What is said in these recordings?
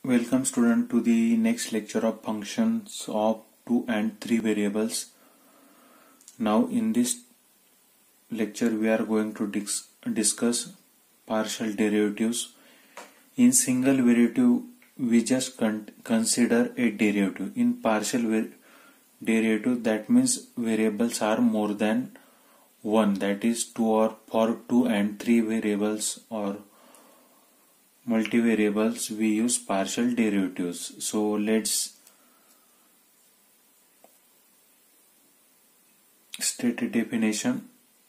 Welcome student to the next lecture of functions of 2 and 3 variables. Now in this lecture we are going to discuss partial derivatives. In single derivative we just consider a derivative. In partial derivative, that means variables are more than one, that is 2 or for 2 and 3 variables or multivariables we use partial derivatives. So let's state a definition.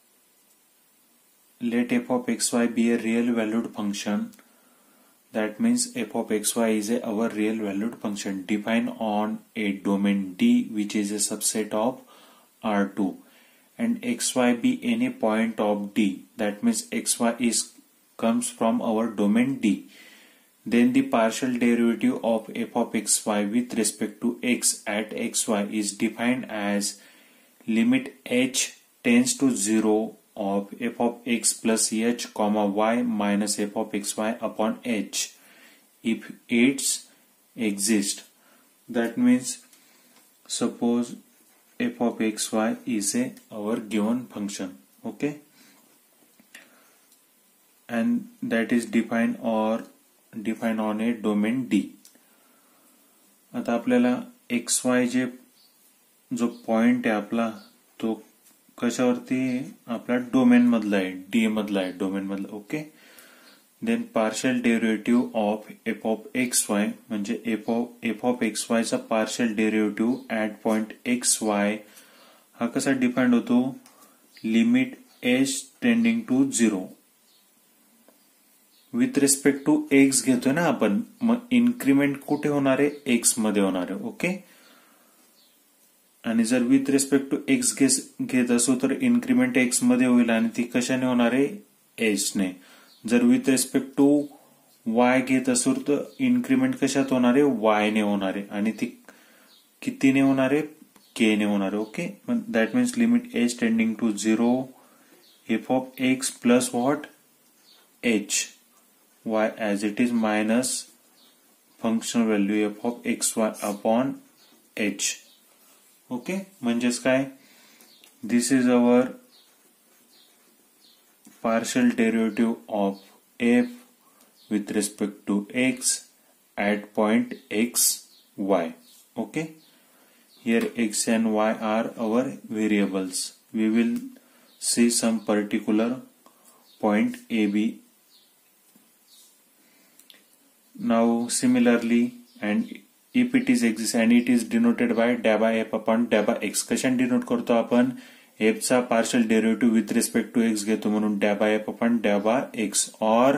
Let f of xy be a real valued function. That means f of xy is our real valued function defined on a domain D, which is a subset of R2, and xy be any point of D. That means xy comes from our domain D. Then the partial derivative of f of xy with respect to x at xy is defined as limit h tends to 0 of f of x plus h comma y minus f of xy upon h if it's exist. That means suppose f of xy is our given function, okay, and that is defined on a domain D. आता आपल्याला xy जो point आहे आपला तो कशावरती आपला domain मधला आहे, D मधला आहे, डोमेन मधला, okay. Then partial derivative of f of x y म्हणजे एफ ऑफ एक्स वाय चा partial derivative at point x y हा कसा डिफाइंड होतो, limit h tending to 0 with respect to x घेतोय ना आपण, मग इन्क्रीमेंट कुठे होणार आहे, एक्स मध्ये होणार आहे, ओके. आणि जर विथ रिस्पेक्ट टू एक्स घेत असो तर इन्क्रीमेंट एक्स मध्ये होईल आणि ती कशाने होणार आहे, एच ने. जर विथ रिस्पेक्ट टू वाय घेत असो तर इन्क्रीमेंट कशात होणार आहे, वाय ने होणार आहे आणि ती कितीने होणार आहे, के ने होणार आहे, okay. That means limit h tending to 0 f of x plus what, h y as it is minus functional value f of xy upon h, okay. म्हणजेच काय, this is our partial derivative of f with respect to x at point x y, okay. Here x and y are our variables. We will see some particular point a b. Now similarly, and if it is exists and it is denoted by dA by f upon dA by x. कशाने denote करतो आपण, f चा partial derivative with respect to x घेतो म्हणून dA by f upon dA by x, और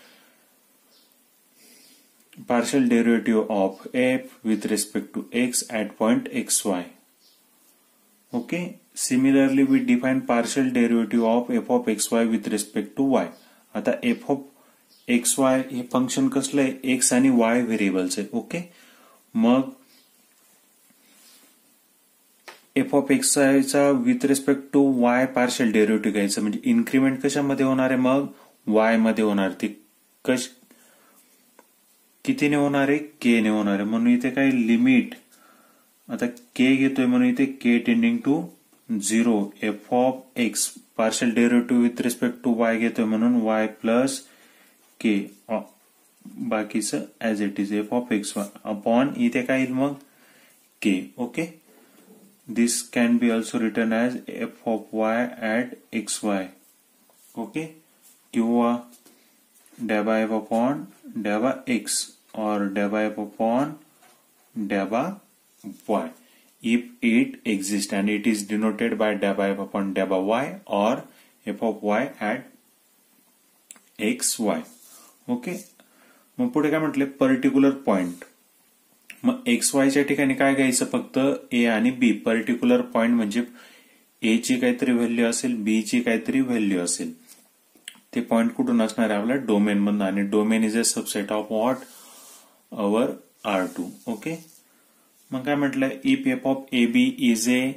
partial derivative of f with respect to x at point xy, okay. Similarly we define partial derivative of f of xy with respect to y. आता f of x y हे function कसलं आहे, x आणि y variables आहे, okay. मग f of x चा with respect to y partial derivative घ्यायचं म्हणजे इन्क्रीमेंट कशामध्ये होणार आहे, मग वाय मध्ये होणार. ती कितीने होणार आहे, के ने होणार आहे. म्हणून इथे काय लिमिट, आता के घेतोय म्हणून इथे k tending to 0 f of x partial derivative with respect to y घेतोय म्हणून वाय प्लस के, बाकीचं as it is f of x y upon इथे काय येईल मग k, okay. This can be also written as f of y at x y, okay, किंवा dA by f upon dA by x or dA by f upon dA by y if it exists and it is denoted by dA by f upon dA by y or f of y at x y, okay. मग पुढे काय म्हटले, particular point. मग x वायच्या ठिकाणी काय घ्यायचं, फक्त ए आणि बी. पर्टिक्युलर पॉइंट म्हणजे ए ची काहीतरी व्हॅल्यू असेल, बी ची काहीतरी व्हॅल्यू असेल. ते पॉइंट कुठून असणार आहे, आपल्या डोमेन मधून, आणि domain is a subset of what, our R2, okay. मग काय म्हटलं, if f of a b is a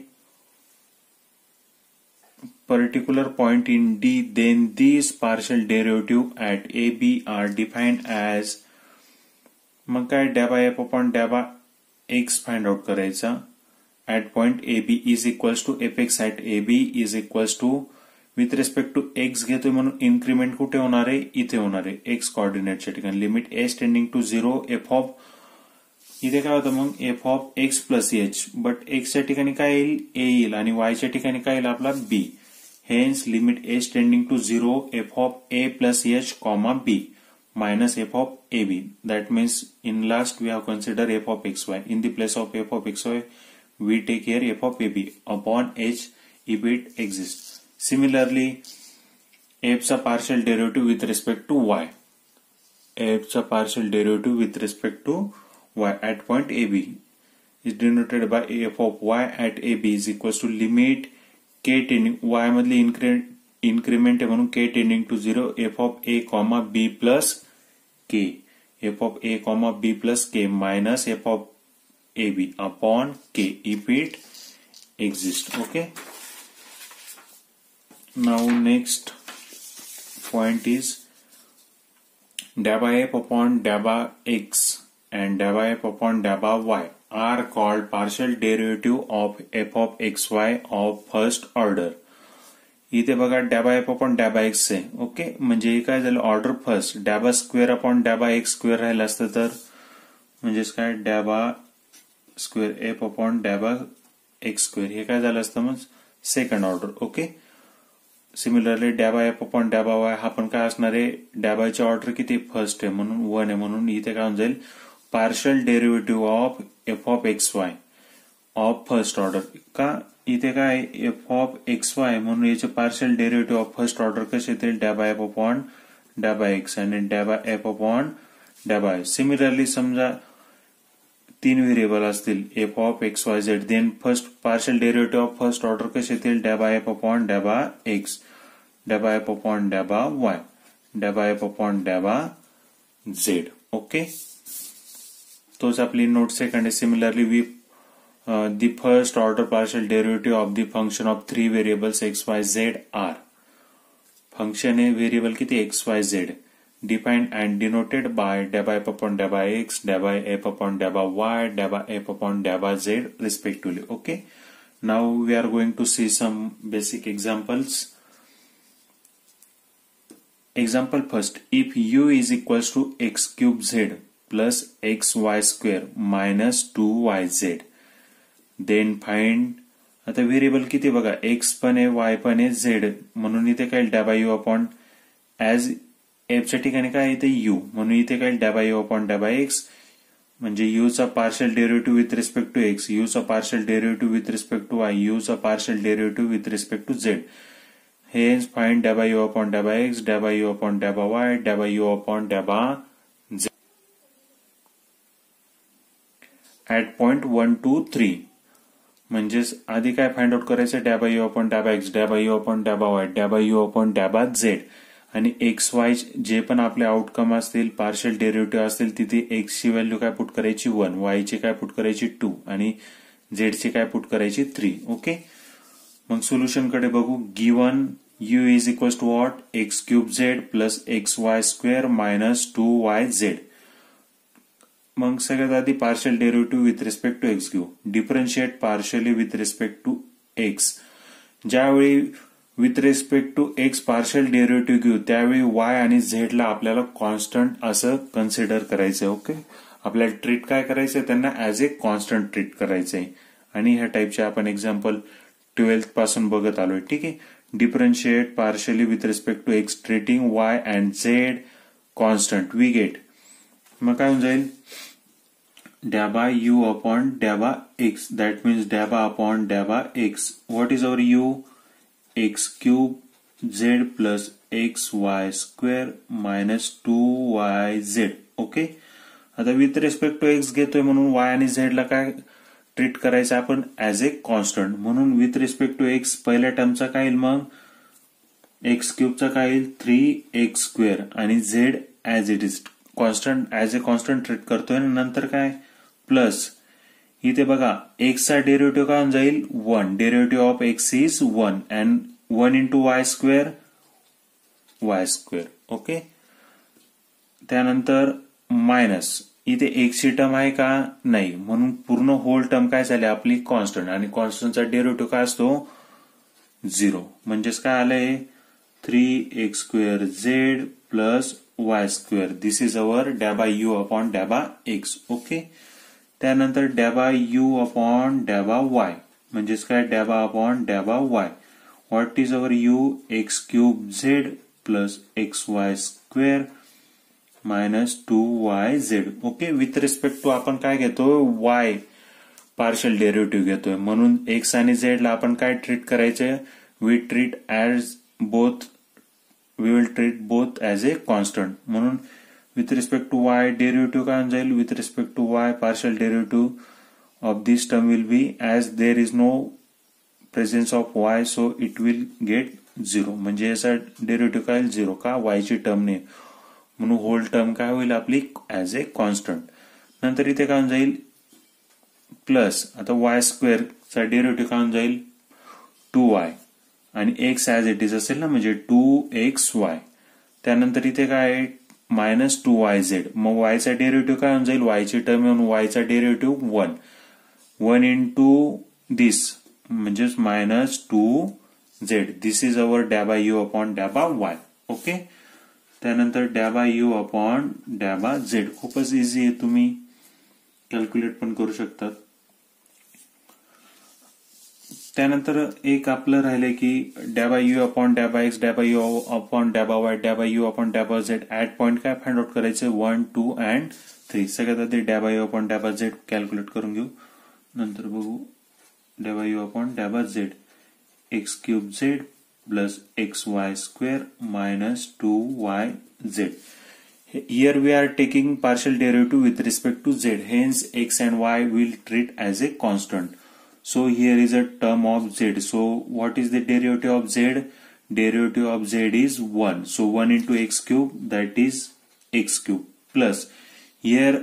particular point in D, then these partial derivative at AB are defined as मग काय डॅबा एफ अपॉन डॅबा x find out करायचा at point a b is equals to f x at a b is equals to with respect to x घेतोय म्हणून increment कुठे होणार आहे, इथे होणार आहे एक्स कोऑर्डिनेटच्या ठिकाणी. Limit s tending to 0 f of, इथे काय होतं मग f of x plus h, but एक्सच्या ठिकाणी काय येईल ए येईल आणि वायच्या ठिकाणी काय येईल आपला b. Hence limit s tending to 0 f of a plus h comma b minus f of ab. That means in last we have considered f of xy. In the place of f of xy, we take here f of ab upon h if it exists. Similarly, f चा partial derivative with respect to y. F चा partial derivative with respect to y at point ab is denoted by f of y at ab is equals to limit k tending y मधली increment आहे म्हणून k tending to 0 f of a comma b plus k, f of a comma b plus k minus f of ab upon k if it exists. Okay. Now next point is dabba f upon dabba x and dabba f upon dabba y are called partial derivative of f of xy of first order. इथे बघा डॅबा f upon डॅबा x आहे. Okay, म्हणजे हे काय झालं order first डॅबा स्क्वेअर अपॉन डॅबा एक्स स्क्वेअर राहिलं असतं तर म्हणजेच काय डॅबा स्क्वेअर एफ अपॉन डॅबा एक्स स्क्वेअर हे काय झालं असतं मग सेकंड ऑर्डर. ओके, सिमिलरली डॅबा एफ अपॉन डॅबा वाय हा पण काय असणार आहे डॅबाची ऑर्डर किती फर्स्ट आहे म्हणून 1 आहे म्हणून इथे काय होऊन जाईल partial derivative of f of x y of first order. का इथे काय एफ ऑफ एक्स वाय म्हणून याचे partial derivative of first order कसे येतील डॅबा एफ अपॉन डॅबा एक्स आणि डॅबा एफ अपॉन डॅबा आय. सिमिलरली समजा 3 व्हेरिएबल असतील f of x y z then first partial derivative of first order कसे येतील डॅबा एफ अपॉन डॅबा एक्स डॅबा एफ अपॉन डॅबा वाय डॅबा एफ अपॉन डॅबा झेड. ओके, तोच आपली नोट सेकंड आहे. Similarly we the first order partial derivative of the function of 3 variables x, y, z are. Function है variable किती x, y, z defined and denoted by dabba f upon dabba x, dabba f upon dabba y, dabba f upon dabba z respectively. Okay. Now we are going to see some basic examples. Example first. If u is equals to x cube z plus xy square minus 2yz. Then find, आता variable किती बघा x पण आहे Y पण आहे Z म्हणून इथे काय डॅबा यू अपॉन ऍज एफच्या ठिकाणी काय येते यू म्हणून इथे काय डॅबा यू अपॉन डॅबा एक्स म्हणजे यू चा partial derivative with respect to x, u चा partial derivative with respect to y, u चा partial derivative with respect to z. Hence find डॅबा यू अपॉन डॅबा एक्स, डॅबा यू अपॉन डॅबा y, डॅबा यू अपॉन डॅबा z at point 1, 2, 3. म्हणजेच आधी काय फाइंड आउट करायचं डॅबा यू अपॉन डॅबा एक्स, डॅबा यू अपॉन डॅबा वाय, डॅबा यू अपॉन डॅबा झेड आणि एक्स वाय जे पण आपले आउटकम असतील पार्शियल डेरिव्हेटिव्ह असतील तिथे एक्स ची व्हॅल्यू काय पुट करायची 1, वाय ची काय पुट करायची 2 आणि झेड ची काय पुट करायची 3. ओके, मग सोल्युशन कडे बघू. Given u is equal to what x cube z plus x y square minus 2yz. मग सगळ्यात आधी partial derivative with respect to x घेऊ. Differentiate partially with respect to x. ज्यावेळी with respect to x partial derivative घेऊ त्यावेळी Y आणि Z ला आपल्याला कॉन्स्टंट असं कन्सिडर करायचंय. ओके, आपल्याला ट्रीट काय करायचंय त्यांना ऍज ए कॉन्स्टंट ट्रीट करायचंय आणि ह्या टाईपचे आपण एक्झाम्पल 12th पासून बघत आलोय. ठीक आहे, differentiate partially with respect to x treating y and z constant we get. मग काय होऊन जाईल dabba u upon dabba x, that means dabba upon dabba x. What is our u? X cube z plus xy square minus 2yz. Okay, आता with respect to x घेतोय म्हणून y आणि z ला काय ट्रीट करायचं आपण as a constant म्हणून with respect to x पहिल्या टर्मचा काय येईल मग एक्स क्यूबचा काय येईल 3x स्क्वेअर आणि z as it is constant as a constant treat करतोय नंतर काय प्लस इथे बघा एक्स चा डेरिव्हेटिव्ह काय होऊन जाईल 1, derivative of x is 1 and 1 into y square y square. Okay, त्यानंतर मायनस इथे एक्स ची टर्म आहे का? नाही, म्हणून पूर्ण होल टर्म काय झाली आपली? कॉन्स्टंट. आणि कॉन्स्टंटचा डेरिव्हेटिव्ह काय असतो? 0. म्हणजेच काय आलंय? 3x² plus y². This is our डॅ bye you upon डॅ bye x. Okay. त्यानंतर डॅ bye you upon डॅ bye y म्हणजेच काय? डॅ bye upon डॅ bye y. What is our u? x³ plus xy² minus 2yz. Okay. With respect to आपण काय घेतोय? y partial derivative घेतोय. म्हणून x आणि z ला आपण काय ट्रीट करायचं? We will treat both as a constant. म्हणून with respect to y derivative काय होऊन जाईल? With respect to y partial derivative of this term will be as there is no presence of y, so it will get 0. म्हणजे याचा derivative काय? 0. का? y ची term ने. म्हणून होल टर्म काय होईल आपली? As a constant. नंतर इथे काय होऊन जाईल? प्लस आता y² चा डेरिव्हेटिव्ह काय होऊन जाईल? 2y. आणि x ऍज इट इज असेल ना, म्हणजे 2xy. त्यानंतर इथे काय आहे? Minus 2yz. मग y चा डेरिव्हेटिव्ह काय होऊन जाईल? y ची टर्म येऊन y चा डेरिव्हेटिव्ह 1 इंटू दिस म्हणजेच minus 2z. This is our डॅ bye you upon डॅ bye y. Okay. त्यानंतर डॅ bye you upon डॅ bye z. खूपच इझी आहे, तुम्ही कॅल्क्युलेट पण करू शकतात. त्यानंतर एक आपलं राहिलंय की डॅ bye you upon डॅ bye x, डॅ bye you upon डॅ bye y, डॅ bye you upon डॅ bye z. At point काय फाइंड आउट करायचं? 1, 2 अँड 3. सगळ्यात आधी डॅ bye you upon डॅ bye z calculate करून घेऊ. नंतर बघू डॅ bye you upon डॅ bye z. x³ plus xy² minus 2yz. Here we are taking partial derivative with respect to z. Hence, x and y will treat as a constant. So here is a term of z. So what is the derivative of z? Derivative of z is 1. So 1 into x³, that is x³ plus here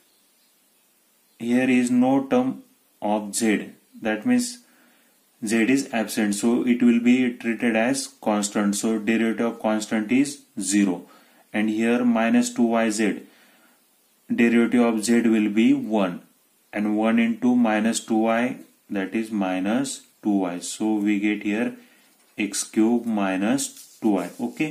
is no term of z. That means z is absent. So it will be treated as constant. So derivative of constant is 0. And here minus 2yz. Derivative of z will be 1. And 1 into minus 2y, that is minus 2y. So we get here x³ minus 2y. Okay.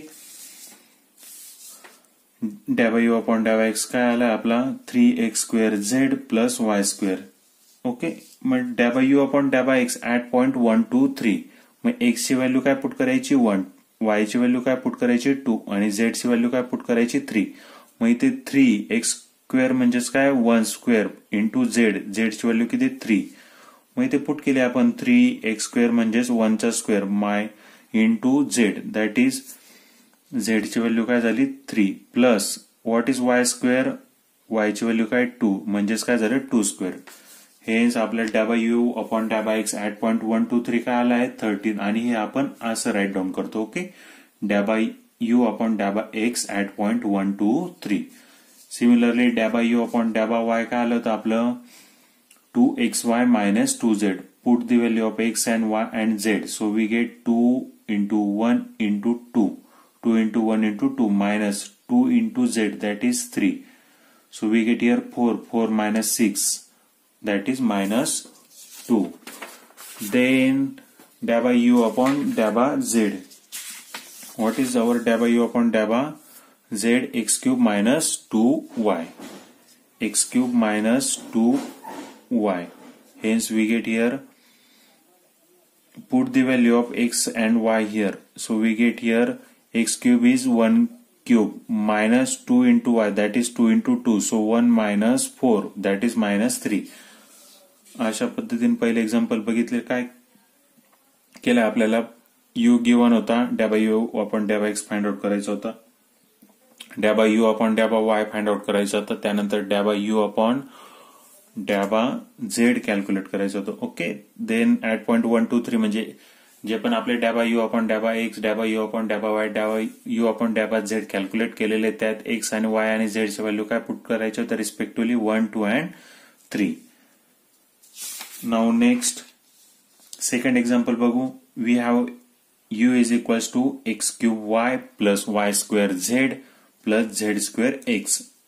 डॅ bye you upon डॅ bye x काय आला आपला? 3x² plus y². Okay. मग डॅ bye you upon डॅ bye x at point 1, 2, 3. मग x ची value काय put करायची? 1. y ची व्हॅल्यू काय पुट करायची? 2. आणि z ची व्हॅल्यू काय पुट करायची? 3. मग इथे 3x² म्हणजेच काय? 1² इंटू z. z ची व्हॅल्यू किती? 3. मग इथे पुट केली आपण 3x² म्हणजेच 1² my into z. That is z ची व्हॅल्यू काय झाली? 3 plus what is y²? y ची व्हॅल्यू काय? 2 म्हणजेच काय झालं? 2². हेच आपल्याला डॅ bye you upon डॅ bye x at point 1, 2, 3 काय आला आहे? 13. आणि हे आपण असं राईट डाऊन करतो. ओके. डॅ bye you upon डॅ bye x at point 1, 2, 3. Similarly डॅ bye you upon डॅ bye y काय आलं होतं आपलं? 2xy minus 2z. Put the value of x and y and z. So we get 2 into 1 into 2. 2 into 1 into 2 minus 2 into z, that is 3. So we get here 4. 4 minus 6. That is minus 2. Then dA by u upon dA by z. What is our dA by u upon dA by z? X cube minus 2y. X cube minus 2y. Hence we get here, put the value of x and y here. So we get here x cube is 1 cube minus 2 into y, that is 2 into 2. So 1 minus 4, that is minus 3. अशा पद्धतीने पहिले example बघितले. काय केलं आपल्याला? u given होता, del bye you upon डॅ bye x find out करायचा होता, del bye you upon डॅ bye y find out करायचा होता, त्यानंतर डॅ bye you upon डॅ bye z calculate करायचं होतं. ओके. देन ऍट पॉइंट 1, 2, 3 म्हणजे जे पण आपले del bye you upon डॅ bye x, डॅ bye you upon डॅ bye y, डॅ bye you upon डॅ bye z calculate केलेले, त्यात एक्स आणि वाय आणि झेडचे व्हॅल्यू काय पुट करायचे होते respectively 1, 2 and 3. Now next second example बघू. We have u is equals to x cube y plus y square z plus z square x.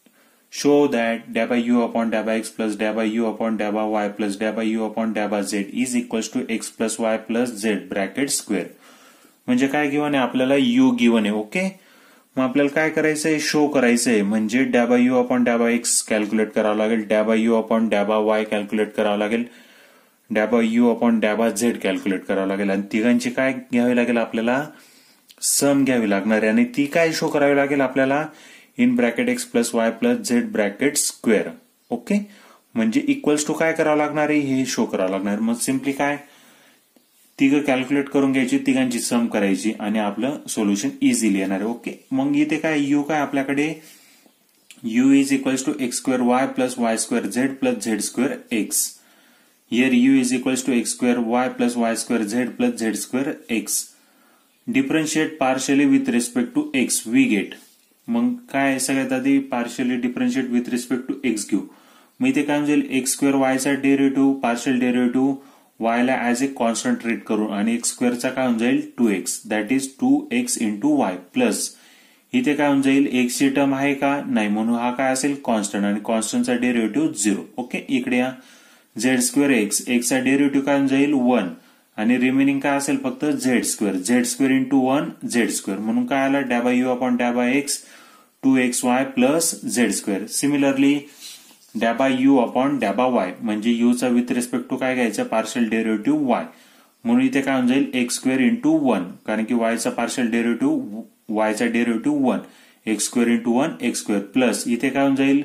Show that del bye you upon डॅ bye x plus डॅ bye you upon डॅ bye y plus डॅ bye you upon डॅ bye z is equals to x plus y plus z bracket square. म्हणजे काय given आहे आपल्याला, you given आहे. Okay, मग आपल्याला काय करायचंय, show करायचंय. म्हणजे del bye you upon डॅ bye x calculate करावं लागेल, del bye you upon डॅ bye y calculate करावं लागेल, del bye you upon डॅ bye z calculate करावं लागेल. आणि तिघांची काय घ्यावी लागेल आपल्याला, सम घ्यावी लागणार आहे. आणि ती काय शो करावी लागेल आपल्याला, in bracket x plus y plus z bracket square. Okay, म्हणजे इक्वल्स टू काय करावं लागणार आहे, हे शो करावं लागणार. मग सिम्पली काय, तिघं कॅल्क्युलेट करून घ्यायची, तिघांची सम करायची आणि आपलं सोल्युशन इझिली येणार आहे. ओके, मग इथे काय, यू काय आपल्याकडे, u is equals to x square y plus y square z plus z square x. Here u is equals to x square y plus y square z plus z square x. Differentiate partially with respect to x we get. मग काय, सगळ्यात आधी partially differentiate with respect to x घेऊ. मग इथे काय म्हणजे x square वायचा डेरिव्हेटिव्ह, पार्शियल डेरिव्हेटिव्ह वायला ऍज ए कॉन्स्टंट ट्रीट करून, आणि एक्स स्क्वेअरचा काय होऊन जाईल 2x, that is 2x into y plus इथे काय होऊन जाईल, एक्सची टर्म आहे का नाही, म्हणून हा काय असेल कॉन्स्टंट, आणि कॉन्स्टंटचा डेरिव्हेटिव्ह 0. ओके, इकडे या झेड स्क्वेअर एक्स, एक्सचा डेरिव्हेटिव्ह काय होऊन जाईल 1, आणि रिमेनिंग काय असेल फक्त z square into 1 z square. म्हणून काय आला, del bye you upon डॅ bye x 2xy plus z square. Similarly डॅ bye you upon डॅ bye y, म्हणजे यूचा विथ रिस्पेक्ट टू काय घ्यायचं, पार्शियल डेरिव्हेटिव्ह वाय. म्हणून इथे काय होऊन जाईल एक्स स्क्वेअर इंटू 1, कारण की वायचा पार्शियल डेरिव्हेटिव्ह, वायचा derivative 1, x square into 1 x square plus इथे काय होऊन जाईल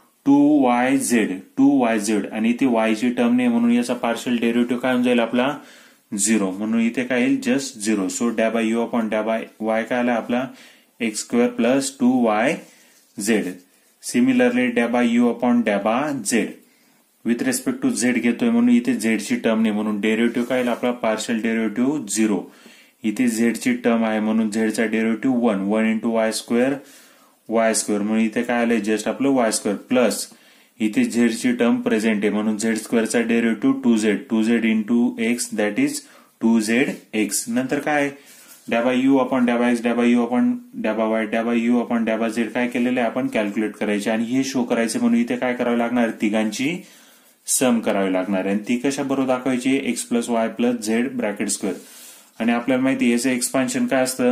2yz, आणि इथे वायची टर्म नाही म्हणून याचा पार्शियल डेरिव्हेटिव्ह काय होऊन जाईल आपला 0, म्हणून इथे काय येईल just 0. So del bye you upon डॅ bye y काय आला आपला x square plus 2yz. Similarly डॅ bye you upon डॅ bye z, with respect to z घेतोय म्हणून इथे झेडची टर्म नाही, म्हणून डेरिव्हेटिव्ह काय आपला पार्शियल डेरिव्हेटिव्ह 0. इथे झेडची टर्म आहे म्हणून झेडचा डेरिव्हेटिव्ह 1 इंटू वाय स्क्वेअर म्हणून इथे काय आलंय जस्ट आपलं वाय स्क्वेअर प्लस इथे झेडची टर्म प्रेझेंट आहे म्हणून झेड स्क्वेअरचा derivative 2z into x that is 2zx. नंतर काय डॅ bye you upon डॅ bye x, डॅ bye you upon डॅ bye y, डॅ bye you upon डॅ bye z काय केलेलं आहे आपण कॅल्क्युलेट करायचे, आणि हे शो करायचे म्हणून इथे काय करावं लागणार, तिघांची सम करावी लागणार आहे. आणि ती कशा बरोबर दाखवायची, x plus y plus z bracket square. आणि आपल्याला माहिती याचं एक्सपान्शन काय असतं,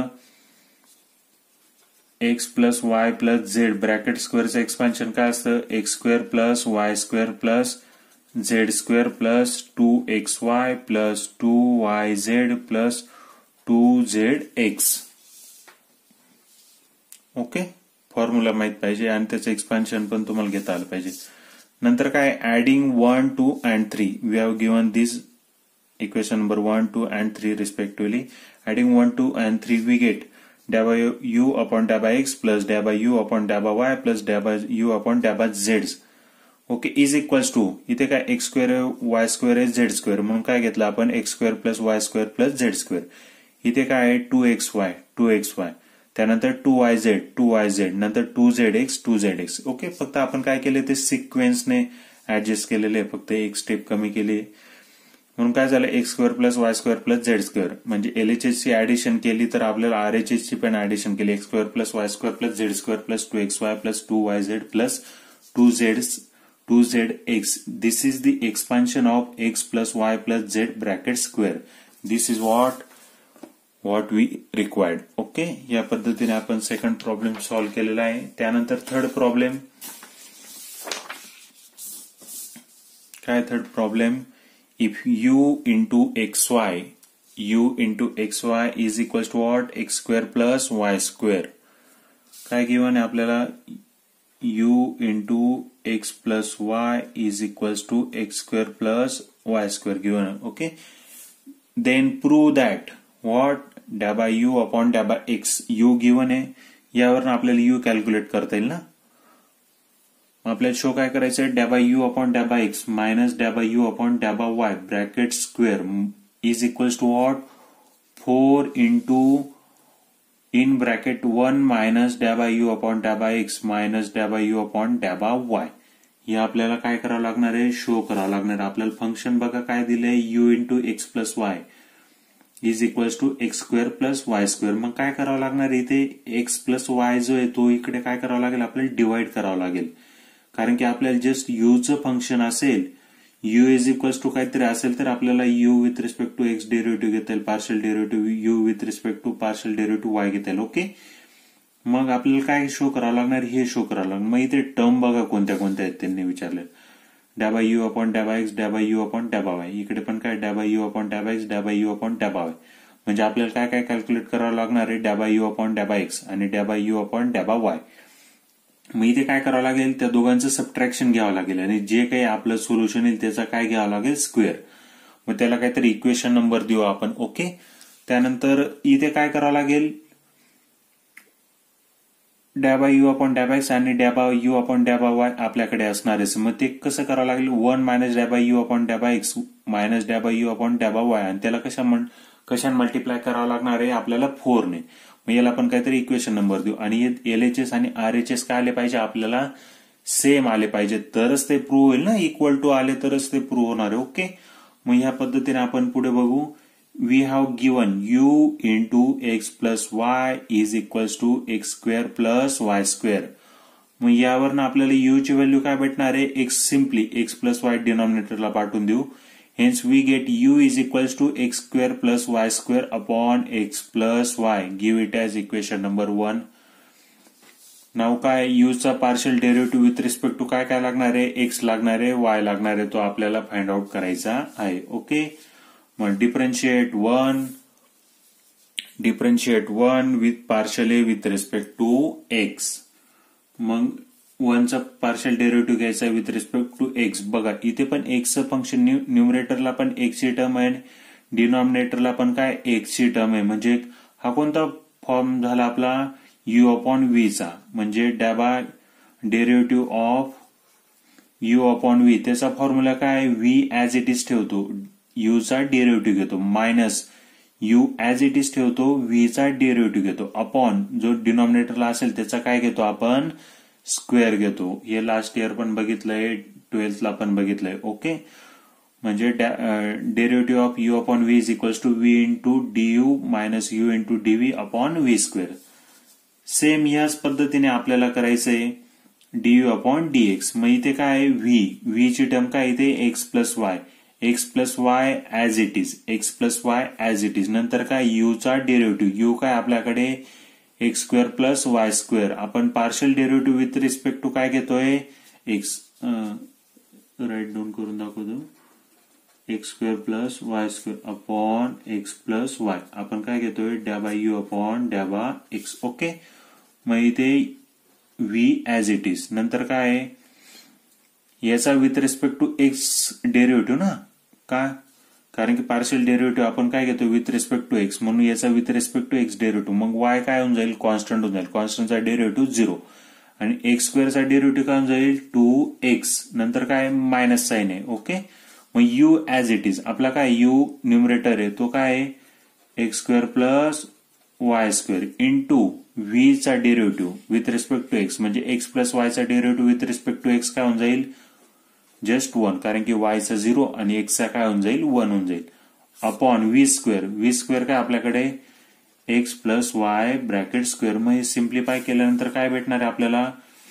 x plus y plus z bracket स्क्वेअरचं एक्सपान्शन काय असतं, x square plus y square plus z square plus 2xy plus 2yz plus 2zx. Okay, formula माहित पाहिजे आणि त्याचं एक्सपान्शन पण तुम्हाला घेता आलं पाहिजे. नंतर काय, adding 1, 2 and 3 we have given this equation number 1, 2 and 3 respectively. Adding 1, 2 and 3 we get del bye you upon डॅ bye x plus डॅ bye you upon डॅ bye y plus डॅ bye you upon डॅ bye z. Okay, is equals to इथे काय x square y square आहे z square म्हणून काय घेतलं आपण x square plus y square plus z square. इथे काय आहे 2xy, त्यानंतर 2yz, नंतर 2zx. ओके, फक्त आपण काय केले ते सिक्वेन्सने ऍडजस्ट केलेले, फक्त एक स्टेप कमी केली म्हणून काय झालं x square plus y square plus z square. म्हणजे एलएचएस ची ऍडिशन केली तर आपल्याला आरएचएस ची पण ऍडिशन केली, x square plus y square plus z square plus 2xy plus 2yz plus 2zx. This is the expansion of x plus y plus z bracket square. This is what we required. Okay, या पद्धतीने आपण second problem solve केलेला आहे. त्यानंतर third problem काय, third problem, if u into xy is equals to what, x square plus y square. काय given आहे आपल्याला, u into x plus y is equals to x square plus y square given आहे. Okay, then prove that what, del bye you upon डॅ bye x, u given आहे, यावरून आपल्याला u calculate करता येईल ना. आपल्याला शो काय करायचंय, del bye you upon डॅ bye x minus del bye you upon डॅ bye y bracket square is equals to what 4 into in bracket 1 minus del bye you upon डॅ bye x minus del bye you upon डॅ bye y. हे आपल्याला काय करावं लागणार आहे, show करावं लागणार आहे. आपल्याला फंक्शन बघा काय दिलंय, u into x plus y is equals to x square plus y square. मग काय करावं लागणार, इथे एक्स प्लस वाय जो आहे तो इकडे काय करावं लागेल आपल्याला डिवाइड करावं लागेल. कारण की आपल्याला जस्ट यूचं फंक्शन असेल, यू इज इक्वल्स टू काहीतरी असेल तर आपल्याला u with respect to x derivative घेता येईल, partial derivative u with respect to partial derivative y घेता येईल. ओके, मग आपल्याला काय शो करावं लागणार, हे शो करावं लागणार. मग इथे टर्म बघा कोणत्या कोणत्या आहेत त्यांनी विचारले. Del bye you upon डॅ bye x, डॅ bye you upon डॅ bye y. इकडे पण काय डॅ bye you upon डॅ bye x, डॅ bye you upon डॅ bye y. म्हणजे आपल्याला काय काय कॅल्क्युलेट करावं लागणार आहे, डॅ bye you upon डॅ bye x आणि del bye you upon डॅ bye y. मग इथे काय करावं लागेल, त्या दोघांचं सबट्रॅक्शन घ्यावं लागेल आणि जे काही आपलं सोल्युशन येईल त्याचा काय घ्यावं लागेल, स्क्वेअर. मग त्याला काहीतरी इक्वेशन नंबर देऊ आपण. ओके, त्यानंतर इथे काय करावं लागेल, del bye you upon डॅ bye x आणि del bye you upon डॅ bye y आपल्याकडे असणार आहे. मग ते कसं करावं लागेल, 1 minus del bye you upon डॅ bye x minus del bye you upon डॅ bye y, आणि त्याला कशाने मल्टिप्लाय करावं लागणार आहे आपल्याला 4 ने. मग याला आपण काहीतरी इक्वेशन नंबर देऊ आणि एलएचएस आणि आरएचएस काय आले पाहिजे, आपल्याला सेम आले पाहिजे, तरच ते प्रूव्ह होईल ना. इक्वल टू आले तरच ते प्रूव्ह होणार आहे. ओके, मग ह्या पद्धतीने आपण पुढे बघू. We have given u into x plus y is equals to x square plus y square. मग यावरनं आपल्याला यू ची व्हॅल्यू काय भेटणार आहे, x, simply x plus y डिनॉमिनेटरला पाठवून देऊ. Hence we get u is equals to x square plus y square upon x plus y. Give it as equation number 1. Now काय u चा partial derivative with respect to काय काय लागणार आहे, x लागणार आहे, y लागणार आहे, तो आपल्याला फाइंड आउट करायचा आहे. ओके, मग differentiate one with partial with respect to x. मग 1 चा पार्शियल डेरिव्हेटिव्ह घ्यायचा विथ रिस्पेक्ट टू एक्स. बघा इथे पण एक्सचं फंक्शन न्यूमरेटरला पण एक्सची टर्म आहे, डिनॉमिनेटरला पण काय एक्सची टर्म आहे. म्हणजे हा कोणता फॉर्म झाला आपला, यू अपॉन व्ही चा. म्हणजे del by derivative of u upon v, त्याचा फॉर्म्युला काय, व्ही ऍज इट इज ठेवतो, यू चा डेरिव्हेटिव्ह घेतो, minus u as it is ठेवतो, व्ही चा डेरिव्हेटिव्ह घेतो, अपॉन जो डिनॉमिनेटरला असेल त्याचा काय घेतो आपण, स्क्वेअर घेतो. हे लास्ट इयर पण बघितलंय, 12th ला पण बघितलंय. ओके, म्हणजे derivative of u upon v is equals to v into du minus u into DV upon v square. Same याच पद्धतीने आपल्याला करायचंय डीयू अपॉन डीएक्स. मग इथे काय व्ही ची टर्म काय, इथे x plus y as it is, x plus y as it is. नंतर काय यू चा डेरिव्हेटिव्ह, यू काय आपल्याकडे x square plus y square. आपण partial derivative with respect to काय घेतोय, एक्स, राईट डाऊन करून दाखवतो, x square plus y square upon x plus y. आपण काय घेतोय, डॅ bye you upon डॅ bye x. Okay, मग इथे व्ही ऍज इट इज. नंतर काय, याचा with respect to x derivative ना, का, कारण की पार्शियल डेरिव्हेटिव्ह आपण काय घेतो विथ रिस्पेक्ट टू एक्स, म्हणून याचा with respect to x derivative. मग वाय काय होऊन जाईल, कॉन्स्टंट होऊन जाईल, कॉन्स्टंटचा डेरिव्हेटिव्ह 0, आणि एक्स स्क्वेअरचा डेरिव्हेटिव्ह काय होऊन जाईल 2x. नंतर काय मायनस साइन आहे. ओके, मग यू ऍज इट इज, आपला काय यू न्यूमरेटर आहे तो काय आहे x square plus y square into v चा derivative with respect to x. म्हणजे एक्स प्लस वायचा derivative with respect to x काय होऊन जाईल, जस्ट 1, कारण की वायचा 0 आणि एक्सचा काय होऊन जाईल 1 होऊन जाईल, अपॉन व्ही स्क्वेअर काय आपल्याकडे x plus y bracket square. मग हे सिम्प्लिफाय केल्यानंतर काय भेटणार आहे आपल्याला,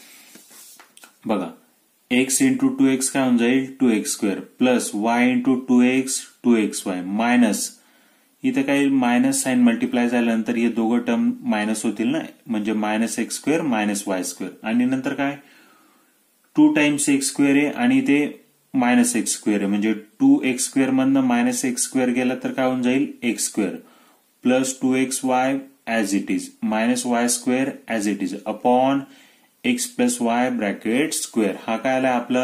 बघा एक्स इंटू 2x काय होऊन जाईल 2x square plus y into 2x y minus, इथे काही मायनस साइन मल्टिप्लाय झाल्यानंतर हे दोघं टर्म मायनस होतील ना, म्हणजे minus x square minus y square. आणि नंतर काय 2 टाइम्स एक्स स्क्वेअर आहे आणि इथे मायनस एक्स स्क्वेअर आहे, म्हणजे 2x स्क्वेअर मधनं मायनस एक्स स्क्वेअर गेला तर काय होऊन जाईल x square plus 2xy as it is minus y square as it is upon x plus y bracket square. हा काय आला आपला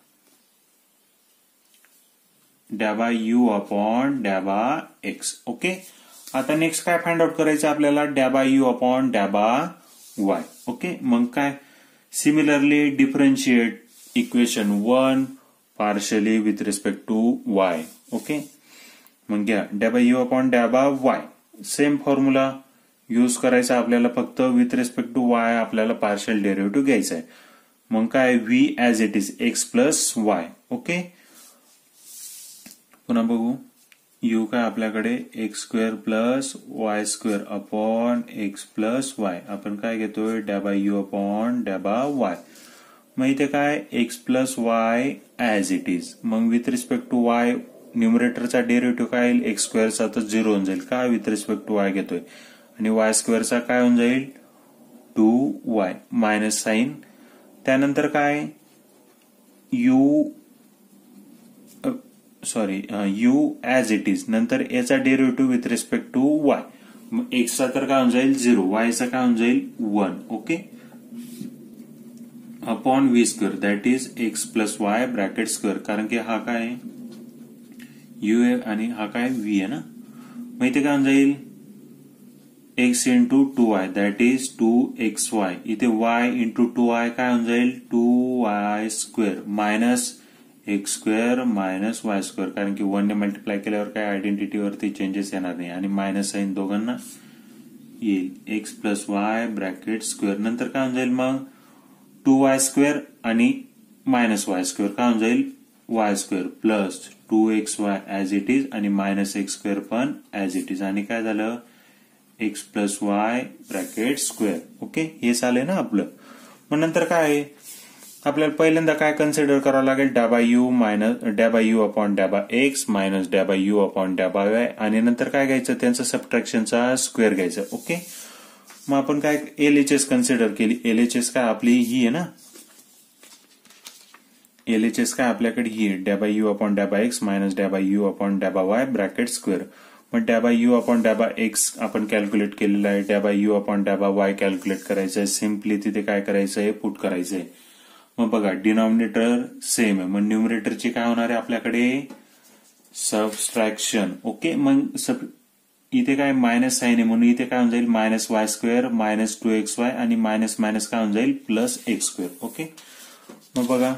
डॅ bye you upon डॅ bye x. Okay, आता नेक्स्ट काय फाइंड आउट करायचं आपल्याला, डॅ bye you upon डॅ bye y. Okay, मग काय similarly differentiate equation 1 partially with respect to y. Okay, मग घ्या डॅ bye you upon डॅ bye Y, same formula use करायचा आपल्याला, फक्त विथ रिस्पेक्ट टू वाय आपल्याला पार्शियल डेरिव्हेटिव्ह घ्यायचा आहे. मग काय v as it is x plus y. Okay, पुन्हा बघू, यू काय आपल्याकडे x square plus y square upon x plus y. आपण काय घेतोय डॅ bye you upon डॅ bye y. मग इथे काय x plus y as it is. मग विथ रिस्पेक्ट टू वाय न्युमरेटरचा डेरिव्हेटिव्ह काय येईल एक्स स्क्वेअरचा तर 0 होऊन जाईल का विथ रिस्पेक्ट टू वाय घेतोय. आणि वाय स्क्वेअरचा काय होऊन जाईल 2y मायनस साइन. त्यानंतर काय यू ॲज इट इज. नंतर याचा derivative with respect to y. मग एक्सचा तर काय होऊन जाईल 0, वायचा काय होऊन जाईल 1. Okay. Upon v square that is x plus y bracket square. कारण की हा काय यू आहे आणि हा काय व्ही आहे ना. मग इथे काय होऊन जाईल x into 2y that is 2xy. इथे y इंटू 2y काय होऊन जाईल 2y square minus x square minus y square. कारण की 1 ने मल्टिप्लाय केल्यावर काय आयडेंटिटीवरती चेंजेस येणार नाही आणि मायनस साइन दोघांना येईल. X plus y bracket square. नंतर काय होऊन जाईल मग 2y स्क्वेअर आणि मायनस वाय स्क्वेअर काय होऊन जाईल y square plus 2xy as it is आणि मायनस एक्स स्क्वेअर पण ॲज इट इज. आणि काय झालं x plus y bracket square. Okay. हे चालेल ना आपलं. मग नंतर काय आहे आपल्याला पहिल्यांदा काय कन्सिडर करावं लागेल डॅ अपॉन डॅबा एक्स मायनस डॅ अपॉन डॅबा वाय. आणि नंतर काय घ्यायचं त्यांचं सबट्रॅक्शनचा स्क्वेअर घ्यायचं. ओके. मग आपण काय एलएचएस कन्सिडर केली. एलएचएस काय आपली ही आहे ना. एलएचएस काय आपल्याकडे ही आहे डॅ अपॉन डॅबा एक्स मायनस डॅ अपॉन डॅबा वाय ब्रॅकेट स्क्वेअर. मग डॅ अपॉन डॅबा एक्स आपण कॅल्क्युलेट केलेला आहे. डॅ अपॉन डॅबा वाय कॅल्क्युलेट करायचं आहे. सिम्पली तिथे काय करायचं आहे पुट करायचं आहे. मग बघा डिनॉमिनेटर सेम आहे. मग न्यूमरेटरची काय होणार आहे आपल्याकडे सबस्ट्रॅक्शन. ओके. मग इथे काय मायनस साइन आहे म्हणून इथे काय होऊन जाईल minus y square minus 2xy आणि मायनस मायनस काय होऊन जाईल प्लस एक्स स्क्वेअर. ओके. मग बघा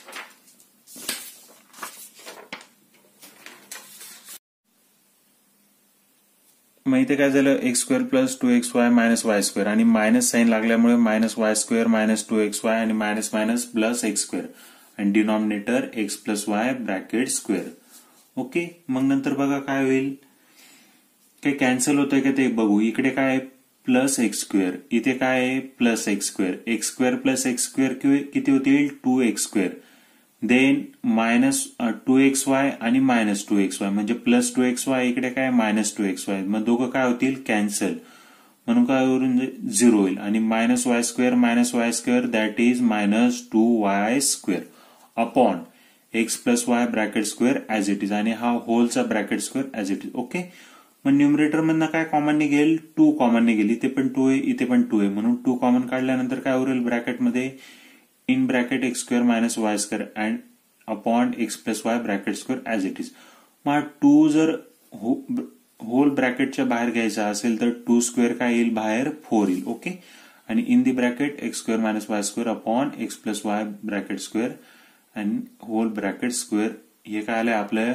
मग इथे काय झालं x square plus 2xy minus y square आणि मायनस साइन लागल्यामुळे minus y square minus 2xy आणि minus minus plus x square आणि denominator x plus y bracket square. Okay. मग नंतर बघा काय होईल काही कॅन्सल होतंय का ते बघू. इकडे काय प्लस एक्स स्क्वेअर इथे काय आहे plus x square. X square plus x square किती होतील 2x square. Then minus 2xy आणि मायनस 2xy म्हणजे प्लस 2xy इकडे काय मायनस 2xy. मग दोघं काय होतील कॅन्सल म्हणून काय वरून 0 होईल. आणि minus y square that is minus 2y square upon x plus y bracket square as it is आणि हा होलचा bracket square as it is. Okay. मग न्यूमरेटर मधनं काय कॉमन निघेल 2 कॉमन निघेल. इथे पण 2 आहे इथे पण 2 आहे म्हणून 2 कॉमन काढल्यानंतर काय उरेल ब्रॅकेटमध्ये in bracket x square minus y square and upon x plus y bracket square as it is. मग 2 जर होल ब्रॅकेटच्या बाहेर घ्यायचा असेल तर 2 स्क्वेअर काय येईल बाहेर 4 येईल. ओके. आणि in the bracket x square minus y square upon x plus y bracket square and whole bracket square. हे काय आलंय आपलं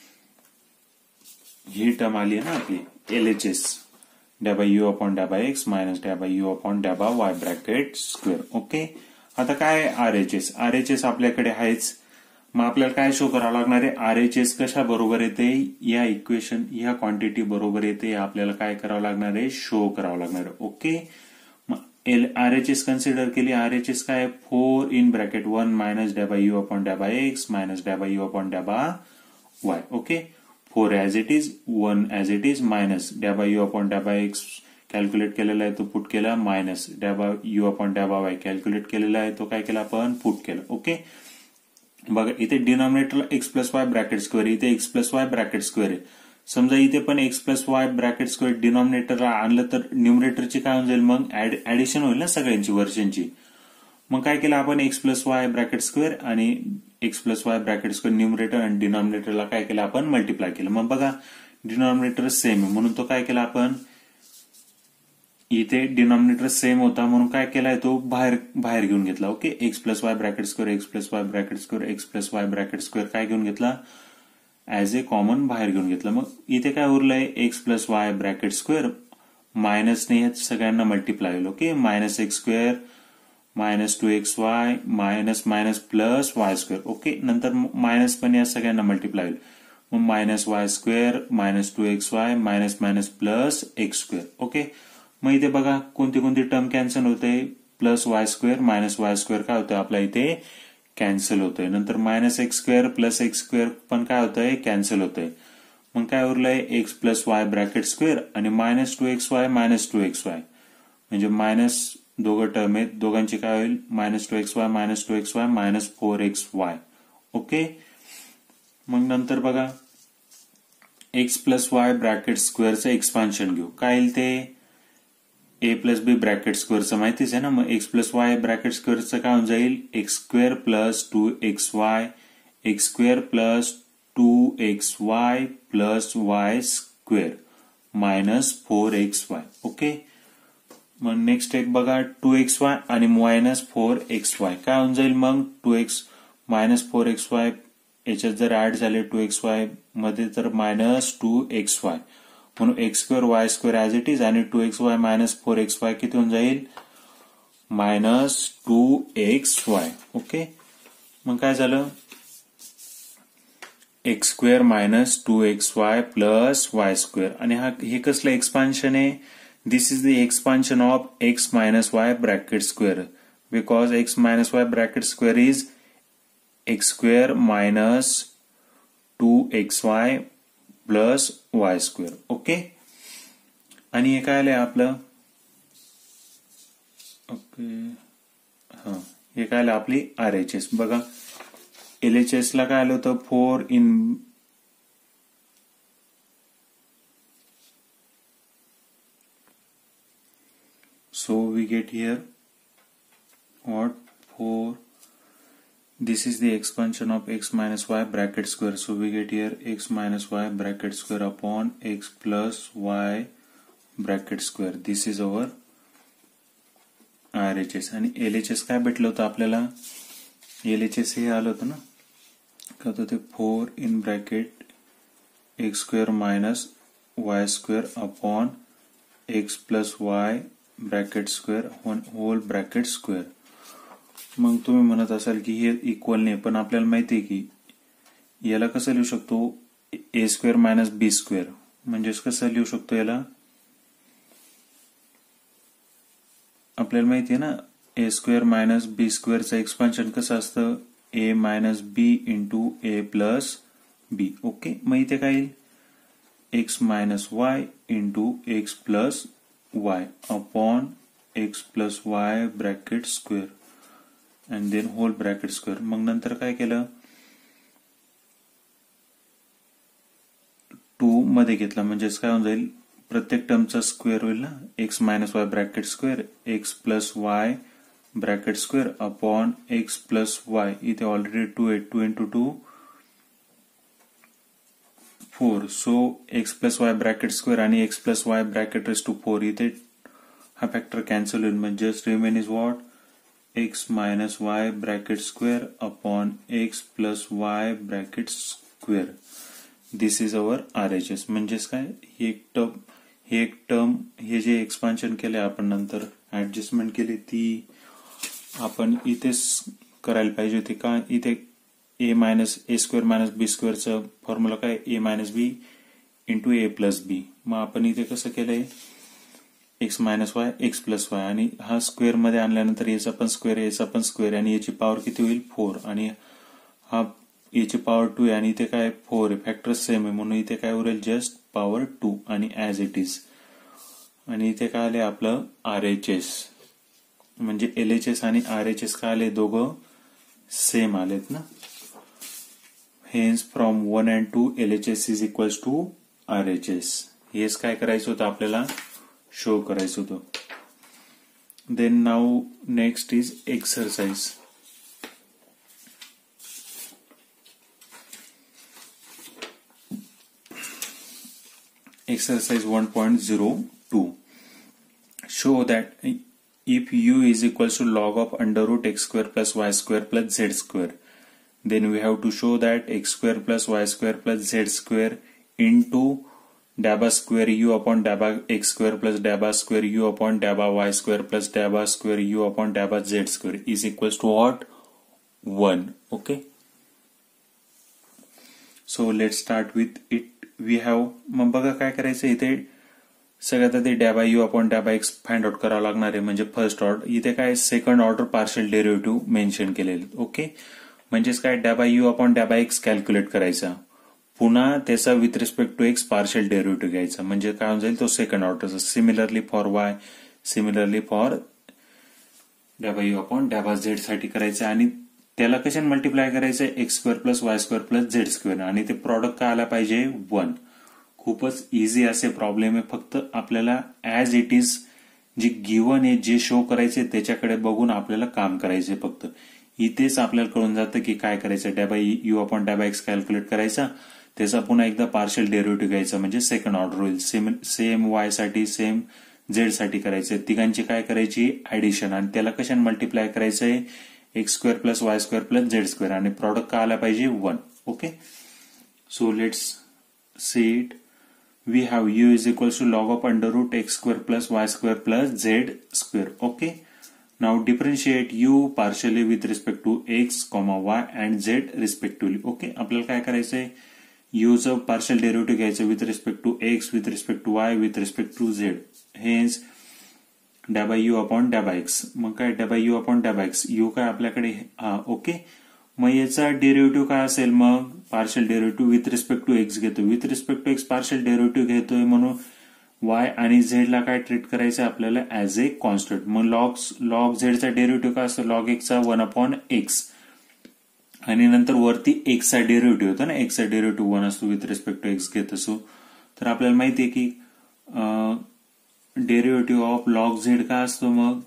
ही टर्म आली आहे ना आपली एलएचएस डॅ अपॉन डॅबा एक्स मायनस डॅ अपॉन डॅबा वाय ब्रॅकेट स्क्वेअर. ओके. आता काय आरएचएस आपल्याकडे आहेच. मग आपल्याला काय शो करावं लागणार आहे आरएचएस कशा बरोबर येते या इक्वेशन या क्वांटिटी बरोबर येते आपल्याला काय करावं लागणार आहे शो करावं लागणार आहे. ओके. मग आरएचएस कन्सिडर केली. आरएचएस काय 4 इन ब्रॅकेट 1 मायनस डॅ अपॉन डॅबा एक्स मायनस डॅ अपॉन डॅबा y. Okay. 4 as it is 1 as it is minus डॅ अपॉन डॅबा एक्स कॅल्क्युलेट केलेला आहे तो पुट केला मायनस डॅ अपॉन डॅबा वाय कॅल्क्युलेट केलेला आहे तो काय केला आपण पुट केला. ओके. बघा इथे डिनॉमिनेटरला x plus y bracket square इथे x plus y bracket square आहे. समजा इथे पण x plus y bracket square डिनॉमिनेटरला आणलं तर न्यूमरेटरची काय होऊन जाईल मग ऍडिशन होईल ना सगळ्यांची वर्षांची. मग काय केलं आपण x plus y bracket square आणि x plus y bracket square numerator आणि डिनॉमिनेटरला काय केलं आपण मल्टिप्लाय केलं. मग बघा डिनॉमिनेटर सेम आहे म्हणून तो काय केला आपण इथे डिनॉमिनेटर सेम होता म्हणून काय केलाय तो बाहेर घेऊन घेतला. Okay. X plus y bracket square x plus y bracket square x plus y bracket square काय घेऊन घेतला ऍज ए कॉमन बाहेर घेऊन घेतला. मग इथे काय उरलंय x plus y bracket square मायनसने सगळ्यांना मल्टिप्लाय होईल. Okay. Minus x square minus 2xy minus minus plus y square. Okay. नंतर मायनस पण या सगळ्यांना मल्टिप्लाय होईल. मग minus y square minus 2xy minus minus plus x square. Okay. मग इथे बघा कोणती कोणती टर्म कॅन्सल होते plus y square minus y square काय होतं आपल्या इथे कॅन्सल होतंय. नंतर minus x square plus x square पण काय होतंय कॅन्सल होतंय. मग काय उरलंय x plus y bracket square आणि मायनस 2xy मायनस 2xy म्हणजे मायनस दोघं टर्म आहेत, दोघांची काय होईल minus 2xy minus 2xy minus 4xy. Okay. मग नंतर बघा एक्स प्लस वाय ब्रॅकेट स्क्वेअरचं एक्सपान्शन घेऊ. काय येईल ते ए प्लस बी ब्रॅकेट स्क्वेअरचं माहितीच आहे ना. मग एक्स प्लस वाय ब्रॅकेट स्क्वेअरचं काय होऊन जाईल x square plus 2xy x square plus 2xy plus y square minus 4xy. Okay. मग नेक्स्ट एक बघा 2xy आणि मायनस 4xy काय होऊन जाईल मग 2x मायनस 4xy याच्यात जर ऍड झाले 2xy मध्ये तर मायनस 2xy म्हणून x square y square as it is आणि 2xy मायनस 4xy किती होऊन जाईल मायनस 2xy. ओके. मग काय झालं x square minus 2xy plus y square आणि हे कसलं एक्सपान्शन आहे. This is the expansion of x minus y bracket square because x minus y bracket square is x square minus 2xy plus y square. Okay. आणि हे काय आलंय आपलं okay हे काय आलं आपली RHS. बघा LHS ला काय आलं होतं 4 in so we get here what 4 this is the expansion of x minus y bracket square so we get here x minus y bracket square upon x plus y bracket square this is our RHS. आणि LHS काय भेटलं होतं आपल्याला LHS हे आलं होतं ना काय होतं ते 4 in bracket x square minus y square upon x plus y bracket square whole bracket square. मग तुम्ही म्हणत असाल की हे इक्वल नाही पण आपल्याला माहिती आहे की याला कसं लिहू शकतो a square minus b square म्हणजेच कसं लिहू शकतो याला आपल्याला माहिती आहे ना ए स्क्वेअर मायनस बी स्क्वेअरचं एक्सपान्शन कसं असतं a minus b into a plus b. Okay. मग इथे काय येईल x minus y into x plus y upon x plus y bracket square and then whole bracket square. मग नंतर काय केलं 2 मध्ये घेतला म्हणजेच काय होऊन जाईल प्रत्येक टर्मचा स्क्वेअर होईल ना x minus y bracket square x plus y bracket square upon x plus y इथे ऑलरेडी 2 आहे 2 into 2 4 so x plus y bracket square आणि x plus y bracket raise to 4 इथे हा फॅक्टर कॅन्सल होईल म्हणजे just remain is what x minus y bracket square upon x plus y bracket square. This is our RHS. म्हणजेच काय ही एक term हे जे एक्सपान्शन केले आपण नंतर ऍडजस्टमेंट केली ती आपण इथेच करायला पाहिजे होती का इथे a minus a square minus b स्क्वेअरचं फॉर्म्युला काय a minus b into a plus b. मग आपण इथे कसं केलंय x minus y x plus y आणि हा स्क्वेअर मध्ये आणल्यानंतर याचा पण स्क्वेअर याचा पण स्क्वेअर आणि याची पॉवर किती होईल 4 आणि हा याची पॉवर 2 आहे आणि इथे काय 4 आहे फॅक्टर सेम आहे म्हणून इथे काय उरेल जस्ट पॉवर 2 आणि ऍज इट इज. आणि इथे काय आले आपलं RHS म्हणजे LHS आणि RHS काय आले दोघं सेम आलेत ना. Hence from 1 and 2 LHS is equals to RHS. हेच काय करायचं होतं आपल्याला शो करायचं होतं. Then now next is exercise. Exercise 1.02. Show that if u is equals to log of under root x square plus y square plus z square, then we have to show that x square plus y square plus z square into dabba square u upon dabba x square plus dabba square u upon dabba y square plus dabba square u upon dabba z square is equals to what? 1. Okay. So let's start with it. We have मग बघा काय करायचं इथे सगळ्यात आधी डॅबा u upon डॅबा x find out करावं लागणार आहे. म्हणजे फर्स्ट ऑर्डर इथे काय second order partial derivative mention केलेले. ओके, म्हणजेच काय डॅबा यू अपॉन डॅबा एक्स कॅल्क्युलेट करायचा, पुन्हा त्याचा with respect to x partial derivative घ्यायचा. म्हणजे काय होऊन जाईल तो सेकंड ऑर्डरचा. Similarly for y, similarly for डॅबा यू अपॉन डॅबा झेड साठी करायचं आणि त्याला कशाने मल्टिप्लाय करायचं x square plus y square plus z square आणि ते प्रॉडक्ट काय आला पाहिजे 1. खूपच इझी असे प्रॉब्लेम आहे. फक्त आपल्याला ऍज इट इज जे गिव्हन आहे जे शो करायचे त्याच्याकडे बघून आपल्याला काम करायचे. फक्त इथेच आपल्याला कळून जातं की काय करायचं. डॅबा यू अपॉन डॅबा एक्स कॅल्क्युलेट करायचा, त्याचा पुन्हा एकदा पार्शियल डेरिव्हेटिव्ह घ्यायचा म्हणजे सेकंड ऑर्डर होईल. सेम वाय साठी सेम झेड साठी करायचंय. तिघांची काय करायची ऍडिशन आणि त्याला कशाने मल्टिप्लाय करायचंय x square plus y square plus z square आणि प्रॉडक्ट काय आला पाहिजे 1. Okay, so let's see it. We have u is equals to log of under root x square plus y square plus z square. Okay, now differentiate u partially with respect to x comma y and z respectively. Okay, आपल्याला काय करायचंय यूचं partial derivative घ्यायचं with respect to x, with respect to Y, with respect to z. Hence डॅबा u upon डॅबा x. मग काय डॅबा यू अपॉन डॅबा एक्स, यू काय आपल्याकडे हा. ओके, मग याचा डेरिव्हेटिव्ह काय असेल मग partial derivative with respect to x घेतो. With respect to x partial derivative घेतोय म्हणून वाय आणि झेड ला काय ट्रीट करायचं आपल्याला ऍज ए कॉन्स्टंट. मग लॉग झेडचा डेरिव्हेटिव्ह काय असतो लॉग एक्सचा 1 अपॉन एक्स आणि नंतर वरती एक्सचा डेरिव्हेटिव्ह होता ना, एक्सचा डेरिव्हेटिव्ह 1 असतो विथ रिस्पेक्ट टू एक्स घेत असो. तर आपल्याला माहिती आहे की डेरिव्हेटिव्ह ऑफ लॉग झेड काय असतो मग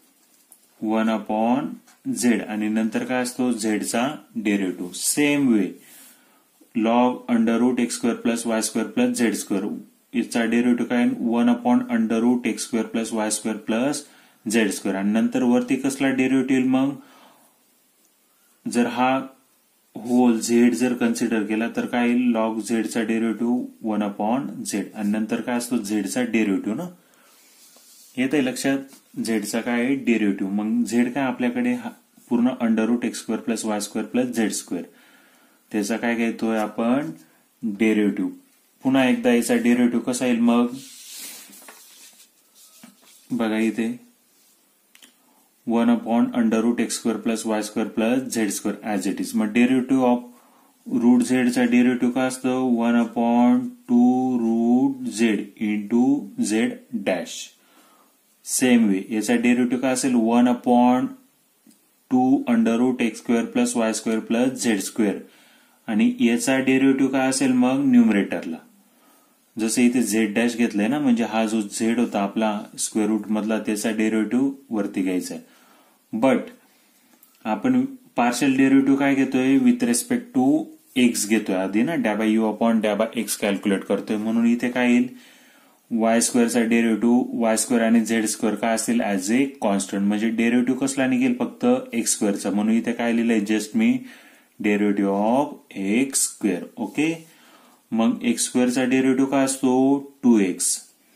1 अपॉन झेड आणि नंतर काय असतो झेडचा derivative. Same way log under root x square plus y square plus z square याचा डेरिव्हेटिव्ह काय 1 upon under root x square plus y square plus z square आणि नंतर वरती कसला डेरिव्हेटिव्ह मग जर हा होल झेड जर कन्सिडर केला तर काय लॉग झेडचा डेरिव्हेटिव्ह 1 अपॉन झेड आणि नंतर काय असतो झेडचा डेरिव्हेटिव्ह ना. येत आहे लक्षात झेडचा काय डेरिव्हेटिव्ह. मग झेड काय आपल्याकडे पूर्ण under root x square plus y square plus z square त्याचा काय घेतोय आपण डेरिव्हेटिव्ह. पुन्हा एकदा याचा डेरिव्हेटिव्ह कसा येईल मग बघा इथे 1 upon under root x square plus y square plus z square as it is. मग डेरिव्हेटिव्ह ऑफ रूट झेडचा डेरिव्हेटिव्ह काय असतं 1 upon 2 root z into z dash. Same way याचा डेरिव्हेटिव्ह काय असेल 1 upon 2 under root x square plus y square plus z square आणि याचा derivative काय असेल मग न्यूमरेटरला. जसं इथे झेड डॅश घेतलंय ना, म्हणजे हा जो झेड होता आपला स्क्वेअर रूट मधला त्याचा डेरिव्हेटिव्ह वरती घ्यायचा आहे. बट आपण पार्शियल डेरिव्हेटिव्ह काय घेतोय विथ रिस्पेक्ट टू एक्स घेतोय आधी ना, डॅबा यू अपॉन डॅबा एक्स कॅल्क्युलेट करतोय म्हणून इथे काय येईल वाय स्क्वेअरचा डेरिव्हेटिव्ह वाय स्क्वेअर आणि झेड स्क्वेअर काय असेल ऍज ए कॉन्स्टंट. म्हणजे डेरिव्हेटिव्ह कसला निघेल फक्त एक्स स्क्वेअरचा म्हणून इथे काय लिहिलंय जस्ट मी derivative of x square. Okay, मग एक्स स्क्वेअरचा डेरिव्हेटिव्ह काय असतो 2x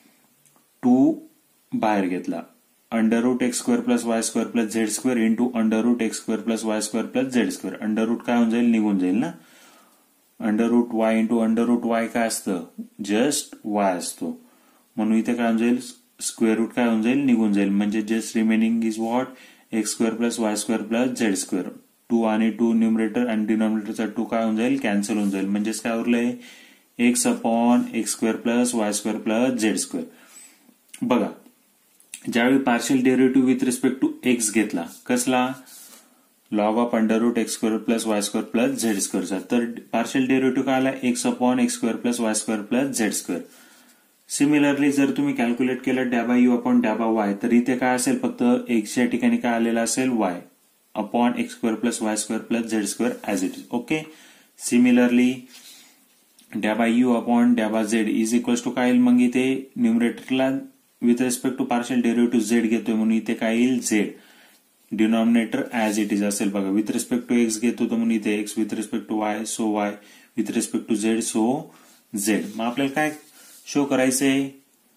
2 बाहेर घेतला under root x square plus y square plus z square into under root x square plus y square plus z square. Under root काय होऊन जाईल निघून जाईल ना. Under root y into under root y काय असतं जस्ट वाय असतो म्हणून इथे काय होऊन जाईल स्क्वेअर रूट काय होऊन जाईल निघून जाईल. म्हणजे just remaining is what x square plus y square plus z square. 2 आणि 2 न्यूमरेटर आणि डिनॉमिनेटरचा 2 काय होऊन जाईल कॅन्सल होऊन जाईल. म्हणजेच काय उरलंय x upon x square plus y square plus z square. बघा ज्यावेळी partial derivative with respect to x घेतला कसला log of under root x square plus y square plus z स्क्वेअरचा तर पार्शियल डेरिव्हेटिव्ह काय आला x upon x square plus y square plus z square. Similarly जर तुम्ही कॅल्क्युलेट केलं डॅबा यू अपॉन डॅबा वाय तर इथे काय असेल फक्त एक्सच्या ठिकाणी काय आलेला असेल y upon x square plus y square plus z square as it is. Okay, similarly डॅबा यू अपॉन डॅबा झेड इज इक्वल्स टू काय येईल मग इथे न्यूमरेटरला with respect to partial derivative z घेतोय म्हणून इथे काय येईल z. Denominator as it is असेल बघा विथ रिस्पेक्ट टू एक्स घेतो तर म्हणून इथे x with respect to y so y with respect to z so z. मग आपल्याला काय शो करायचंय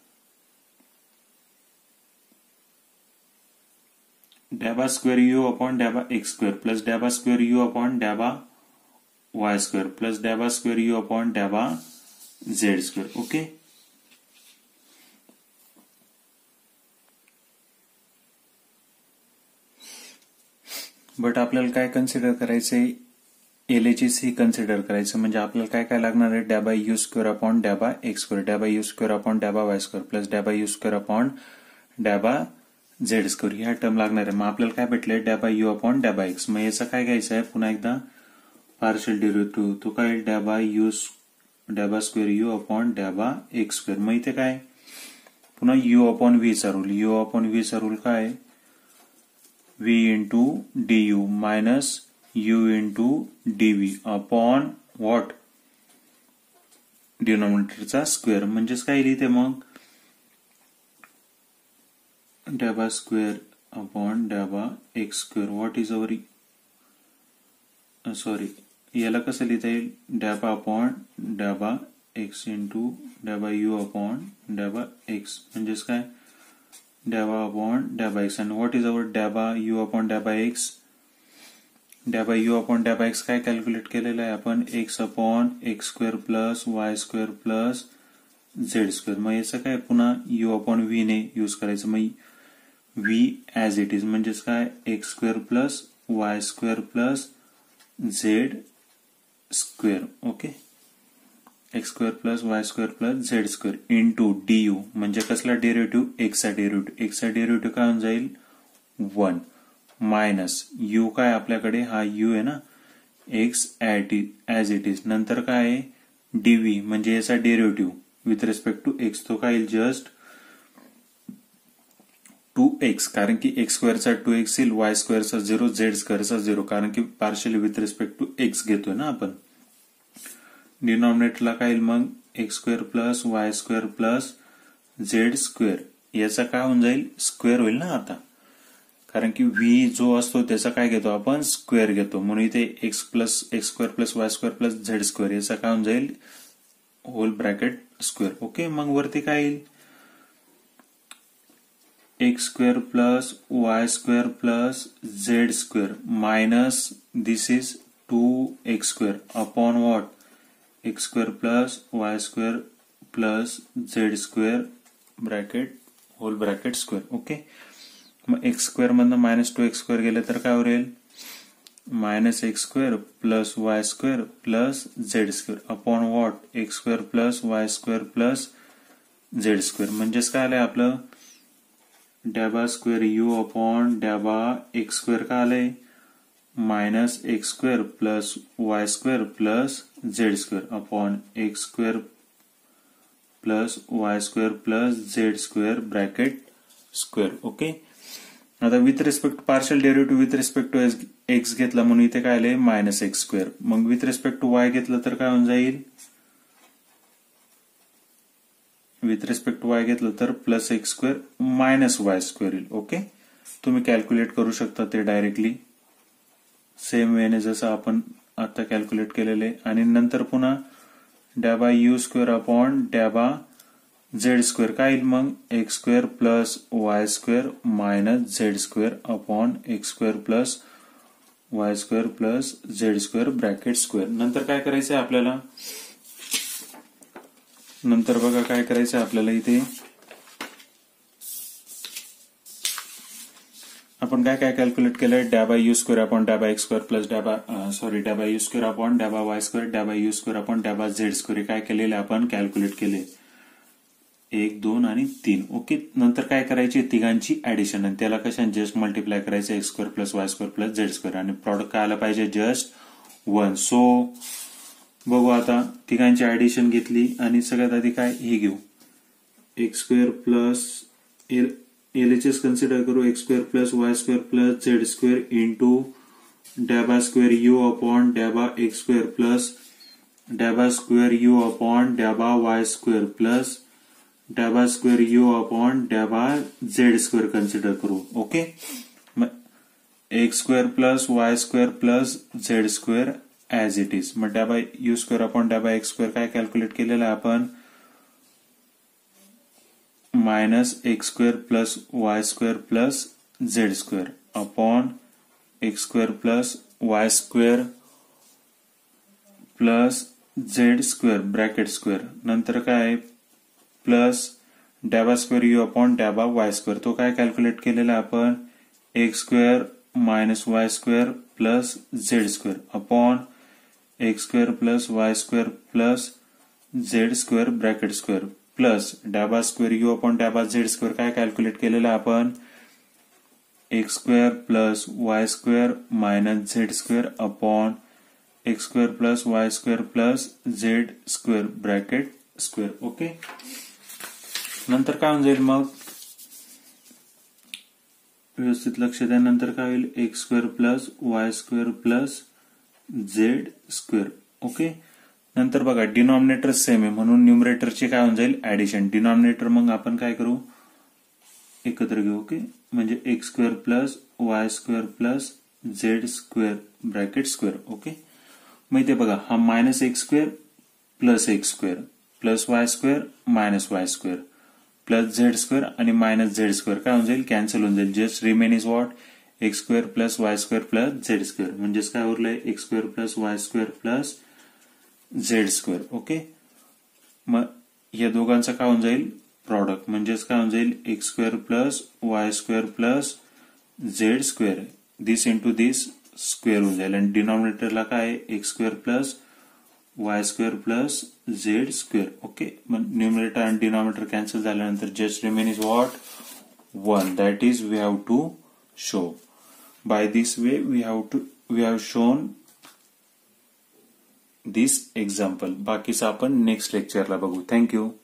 डॅबा स्क्वेअर यू अपॉन डॅबा एक्स स्क्वेअर प्लस डॅबा स्क्वेअर यू अपॉन डॅबा वाय स्क्वेअर प्लस डॅबा स्क्वेअर यू अपॉन डॅबा झेड स्क्वेअर. ओके, बट आपल्याला काय कन्सिडर करायचंय, LHS ही कन्सिडर करायचं. म्हणजे आपल्याला काय काय लागणार आहे, डॅ bye u square upon डॅ bye x square, डॅ bye u square upon डॅ bye y square plus डॅ bye u square upon डॅ bye z square ह्या टर्म लागणार आहे. मग आपल्याला काय भेटलंय, डॅ bye you upon डॅ bye x. मग याचं काय घ्यायचं आहे, पुन्हा एकदा पार्शियल डेरिव्हेटिव्ह. तो काय, डॅ बाय square u upon डॅ bye x square. मग इथे काय, पुन्हा यू अपॉन व्ही चा रूल. यू अपॉन व्ही चा रूल काय, v into d u minus u into DV upon what, डिनॉमिनेटरचा स्क्वेअर. म्हणजेच काय लिहिते मग, डॅ बाय square upon डॅ bye x square. What is our, sorry याला कसं लिहिता येईल, डॅ bye upon डॅ bye x into डॅ bye you upon डॅ bye x. म्हणजेच काय, डॅ बाय अपॉन डॅ बाय एक्स. आणि व्हॉट इज अवर डॅ bye you upon डॅ bye x. डॅ bye you upon डॅ bye x काय कॅल्क्युलेट केलेलं आहे आपण, x upon x square plus y square plus z square. मग याचं काय, पुन्हा यू अपॉन व्ही ने यूज करायचं. मग व्ही ऍज इट इज. म्हणजेच काय, x square plus y square plus z square. Okay, x square plus y square plus z square into d u. म्हणजे कसला डेरिव्हेटिव्ह, एक्सचा डेरिव्हेटिव्ह. एक्सचा डेरिव्हेटिव्ह काय होऊन जाईल, 1 मायनस यू काय आपल्याकडे, हा यू आहे ना, एक्स ऍज इट इज. नंतर काय आहे, डीव्ही म्हणजे याचा derivative with respect to x. तो काय येईल, जस्ट 2x. कारण की एक्स स्क्वेअरचा 2x येईल, वाय स्क्वेअरचा 0, झेड स्क्वेअरचा 0. कारण की partially with respect to x घेतोय ना आपण. डिनॉमिनेटरला काय येईल मग, x square plus y square plus z square. याचा काय होऊन जाईल, स्क्वेअर होईल ना आता. कारण की व्ही जो असतो त्याचा काय घेतो आपण, स्क्वेअर घेतो. म्हणून इथे x square plus y square plus z square. याचा काय होऊन जाईल, होल ब्रॅकेट स्क्वेअर. ओके, मग वरती काय येईल, x square plus y square plus z square minus this is 2x square upon what, x square plus y square plus z square bracket whole bracket square. Okay, मग x square मधनं minus 2x square गेलं तर काय होईल, minus x square plus y square plus z square upon what, x square plus y square plus z square. म्हणजेच काय आलंय आपलं, डॅ बाय square u upon डॅ bye x square काय आलंय, minus x square plus y square plus z square upon x square plus y square plus z square bracket square. Okay, आता with respect partial derivative with respect to x घेतला म्हणून इथे काय आले, minus x square. मग with respect to y घेतलं तर काय होऊन जाईल, विथ रिस्पेक्ट टू वाय घेतलं तर plus x square minus y square येईल. ओके, तुम्ही कॅल्क्युलेट करू शकता ते डायरेक्टली सेम वेने जसं आपण आता कॅल्क्युलेट केलेले. आणि नंतर पुन्हा डॅ bye u square upon डॅ bye z square काय येईल मग, x square plus y square minus z square upon x square plus y square plus z square bracket square. नंतर काय करायचंय आपल्याला, नंतर बघा काय करायचंय आपल्याला, इथे आपण काय काय कॅल्क्युलेट केलंय, डॅ bye u square upon डॅ bye x square plus डॅ bye u square upon डॅ bye y square डॅ bye u square upon डॅ bye z square. काय केलेले आपण कॅल्क्युलेट केले 1, 2 आणि 3. ओके, नंतर काय करायची, तिघांची ऍडिशन आणि त्याला कशाने जस्ट मल्टिप्लाय करायचं, x square plus y square plus z square आणि प्रॉडक्ट काय आलं पाहिजे, जस्ट 1. सो बघू आता, तिघांची ऍडिशन घेतली आणि सगळ्यात आधी काय हे घेऊ, x square plus LHS consider करू, x square plus y square plus z square into डॅ बाय square u upon डॅ bye x square plus डॅ बाय square u upon डॅ bye y square plus डॅ बाय square u upon डॅ bye z square consider करू. Okay, मग x square plus y square plus z square as it is. मग डॅ bye u square upon डॅ bye x square काय calculate केलेलं आहे आपण, minus x square plus y square plus z square upon x square plus y square plus z square bracket square. नंतर काय plus डॅ बाय square u upon डॅ bye y square. तो काय calculate केलेला आपण, x square minus y square plus z square upon x square plus y square plus z square bracket square plus डॅबा square u upon डॅबा z square काय calculate केलेलं आहे आपण x square plus y square minus z square upon x square plus y square plus z square bracket square. Okay, नंतर काय होऊन जाईल मग व्यवस्थित लक्ष द्या. नंतर काय होईल x square plus y square plus z square. Okay, नंतर बघा डिनॉमिनेटर सेम आहे म्हणून न्यूमरेटरचे काय होऊन जाईल ऍडिशन. डिनॉमिनेटर मग आपण काय करू एकत्र घेऊ. ओके, म्हणजे x square plus y square plus z square bracket square. Okay, मग इथे बघा हा minus x square plus x square plus y square minus y square plus z square आणि मायनस झेड स्क्वेअर काय होऊन जाईल कॅन्सल होऊन जाईल. Just remain is what x square plus y square plus z square म्हणजेच काय उरलंय x square plus y square plus z square. Okay, मग या दोघांचा काय होऊन जाईल प्रॉडक्ट म्हणजेच काय होऊन जाईल x square plus y square plus z square this into this square होऊन जाईल आणि डिनॉमिनेटरला काय x square plus y square plus z square. Okay, मग न्यूमरेटर आणि डिनॉमिनेटर कॅन्सल झाल्यानंतर just remain is what 1. That is we have to show. By this way we have shown this example. बाकीचं आपण नेक्स्ट लेक्चरला बघू. Thank you.